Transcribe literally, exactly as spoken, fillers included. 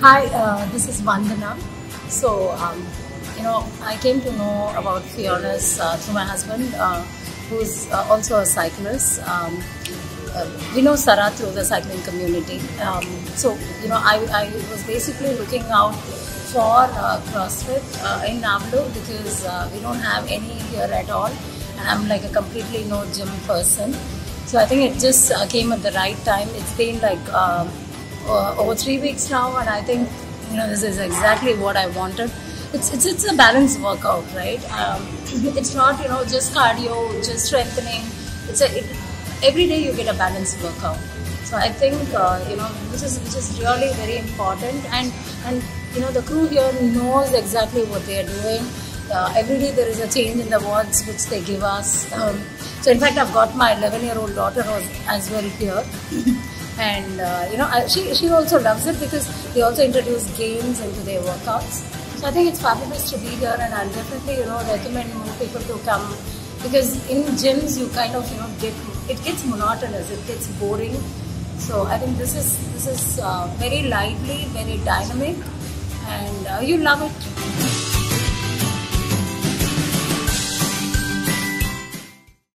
Hi, uh, this is Vandana. So, um, you know, I came to know about Fiona's uh, through my husband, uh, who's uh, also a cyclist. Um, uh, we know Sarah through the cycling community. Um, so, you know, I, I was basically looking out for uh, CrossFit uh, in Navlu because uh, we don't have any here at all. And I'm like a completely no gym person. So I think it just uh, came at the right time. It's been like um, uh, over three weeks now, and I think you know this is exactly what I wanted. It's it's it's a balanced workout, right? Um, it's not you know just cardio, just strengthening. It's a it, every day you get a balanced workout. So I think uh, you know which is which is really very important, and and you know the crew here knows exactly what they are doing. Uh, every day there is a change in the words which they give us. Um, so in fact, I've got my eleven-year-old daughter as well here, and uh, you know she she also loves it because they also introduce games into their workouts. So I think it's fabulous to be here, and I'll definitely you know recommend more people to come because in gyms you kind of you know get it gets monotonous, it gets boring. So I think this is this is uh, very lively, very dynamic, and uh, you love it.